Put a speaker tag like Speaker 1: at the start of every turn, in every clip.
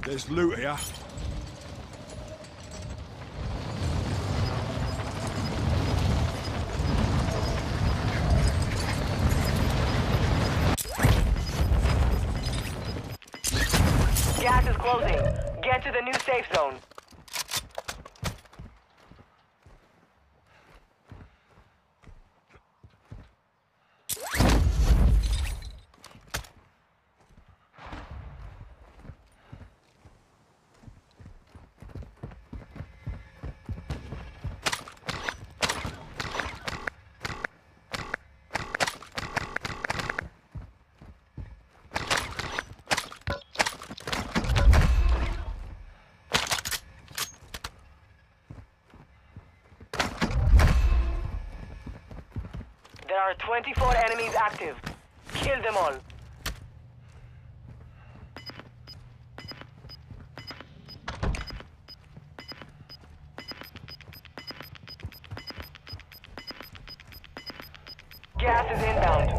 Speaker 1: There's loot here.
Speaker 2: Gas is closing. Get to the new safe zone. There are 24 enemies active. Kill them all. Gas is inbound.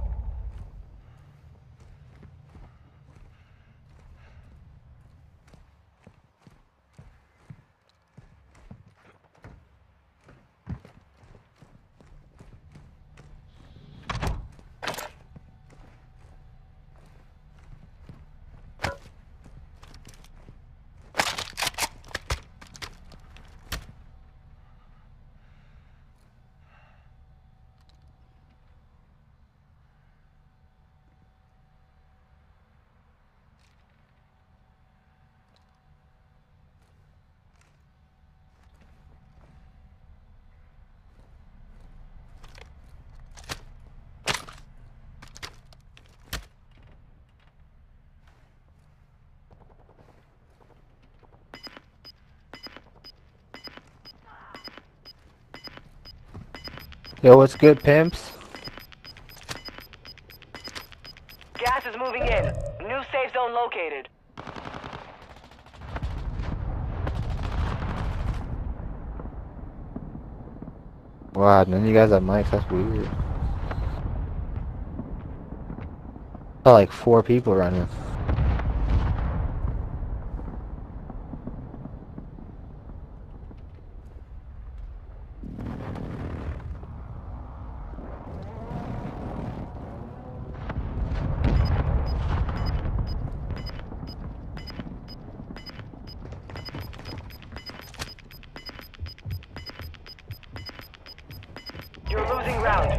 Speaker 3: Yo, what's good, pimps?
Speaker 2: Gas is moving in. New safe zone located.
Speaker 3: Wow, none of you guys have mics, that's weird. I saw like 4 people running.
Speaker 2: You're losing ground.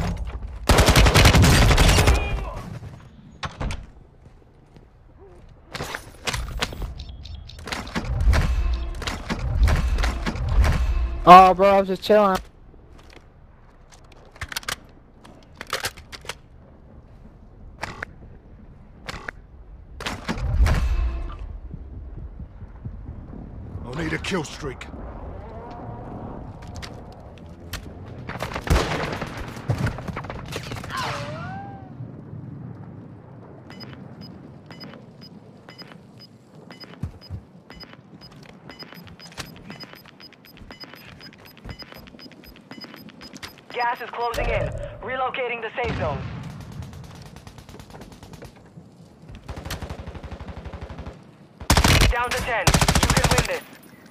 Speaker 3: Oh, bro, I was just chilling.
Speaker 1: I'll need a kill streak.
Speaker 2: Gas is closing in. Relocating the safe zone. Down to 10. You can win this.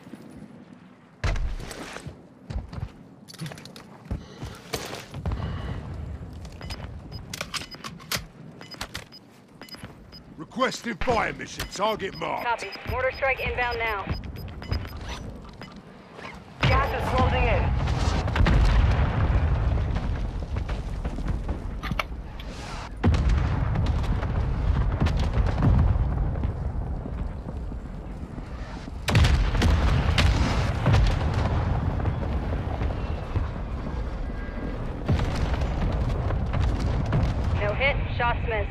Speaker 1: Requesting fire mission. Target marked.
Speaker 4: Copy. Mortar strike inbound now.
Speaker 2: Gas is closing in.
Speaker 4: No hit. Shots missed.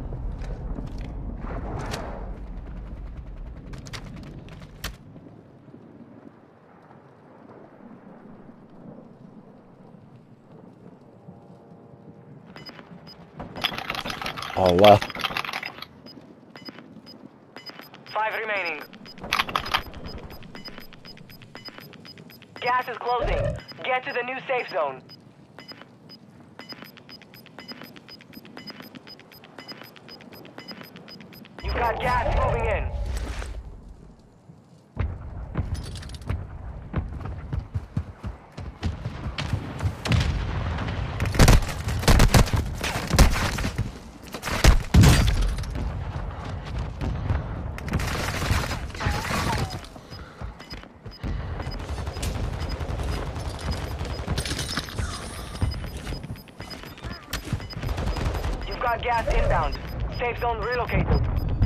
Speaker 3: Oh, left.
Speaker 2: 5 remaining. Gas is closing. Get to the new safe zone. You've got gas moving in. got gas inbound. Safe zone relocated.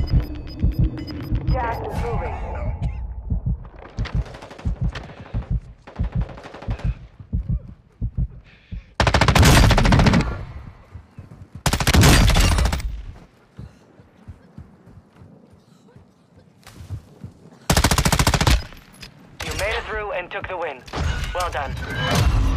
Speaker 2: Gas is moving. You made it through and took the win. Well done.